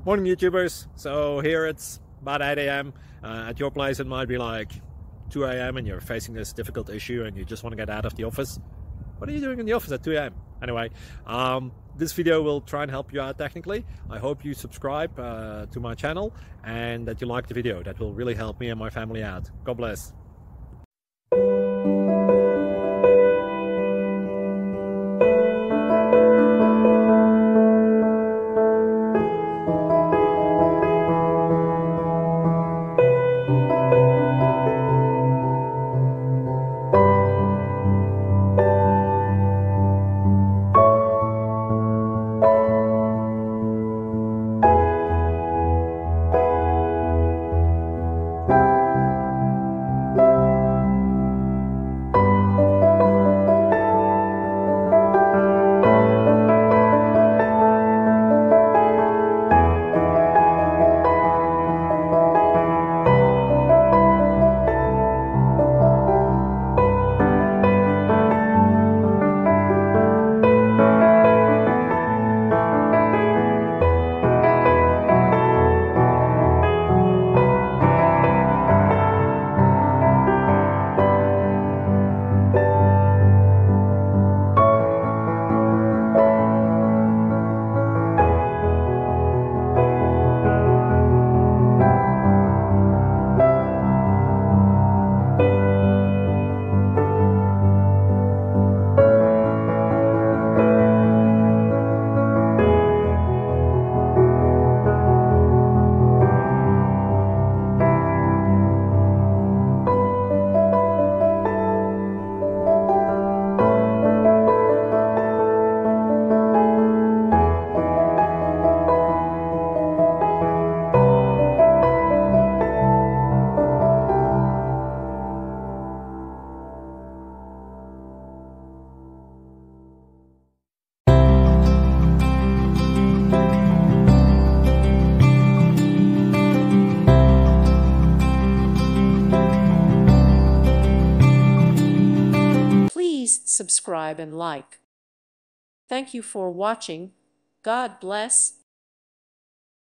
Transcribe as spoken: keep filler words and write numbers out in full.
Morning YouTubers. So here it's about eight A M Uh, at your place it might be like two A M and you're facing this difficult issue and you just want to get out of the office. What are you doing in the office at two A M? Anyway, um, this video will try and help you out technically. I hope you subscribe uh, to my channel and that you like the video. That will really help me and my family out. God bless. Please subscribe and like. Thank you for watching. God bless.